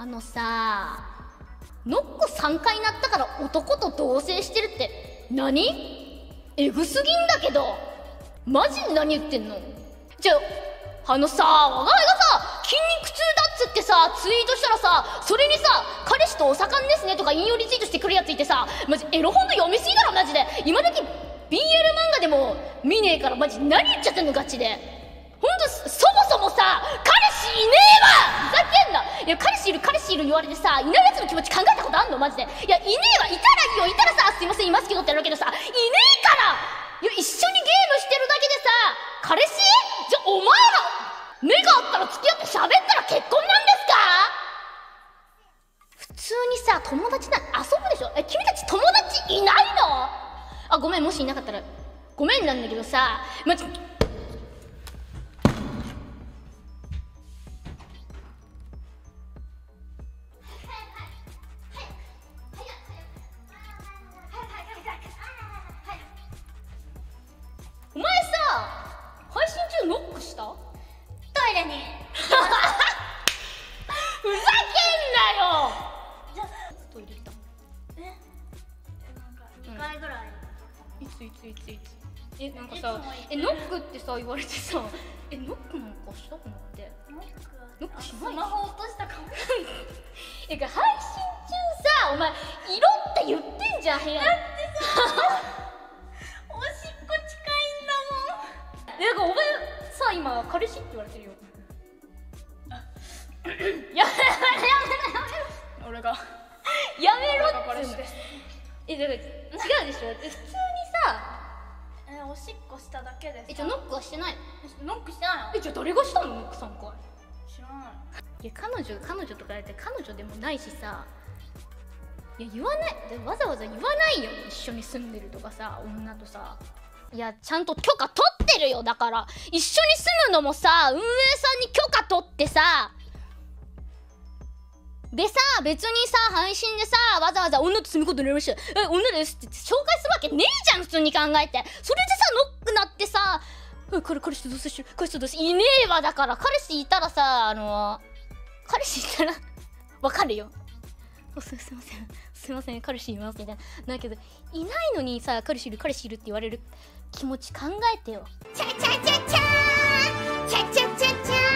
ノック3回鳴ったから男と同棲してるって何？エグすぎんだけど。マジで何言ってんの？じゃあ、我が輩がさ、筋肉痛だっつってさ、ツイートしたらさ、それにさ、彼氏とお盛んですねとか引用リツイートしてくるやついてさ、マジエロ本の読みすぎだろマジで。今時 BL 漫画でも見ねえからマジ何言っちゃってんのガチで。ほんとそもそもさ、彼氏いねえわ！ふざけんな。いや、彼氏いる言われてさ、いないやつの気持ち考えたことあんのマジで。いや、いねえわ。いたらいいよ。いたらさ、すいませんいますけどってやるけどさ、いねえから。いや、一緒にゲームしてるだけでさ、彼氏？じゃあお前ら目があったら付き合って喋ったら結婚なんですか？普通にさ、友達遊ぶでしょ。君たち友達いないの？あ、ごめん、もしいなかったらごめんなんだけどさ、マジお前さ、配信中ノックした？ トイレにふざけんなよ。 じゃトイレ行った？ なんか2回ぐらい、 いつなんかさ、ノックってさ言われてさ、ノックなんかしたくなって。ノックしない？ スマホ落としたかも。 配信中さ、お前色って言ってんじゃん部屋。 だってさおしっこ近いんだもん。 なんかお前さ、今彼氏って言われてるよ。やめろ俺がやめろ彼氏っつうの。 です。 だから違うでしょ。普通にさ、 おしっこしただけです。 じゃあノックはしてないの？ ノックしてないの？ じゃあ誰がしたの？ノック3回。 知らない。 いや、彼女とか言って彼女でもないしさ、いや言わない、わざわざ言わないよ。一緒に住んでるとかさ、女とさ。いや、ちゃんと許可取ってるよ。だから一緒に住むのもさ、運営さんに許可取ってさ、でさ、別にさ、配信でさ、わざわざ女と住むことになりました、女ですって紹介するわけねえじゃん、普通に考えて。それでさ、ノックなってさ、彼氏とどうせしてる、彼氏とどうせいねえわ。だから彼氏いたらさ、彼氏いたらわかるよ。すいません彼氏いますみたいな。だけどいないのにさ、彼氏いるって言われる気持ち考えてよ。 チャチャチャチャーチャチャチャチャー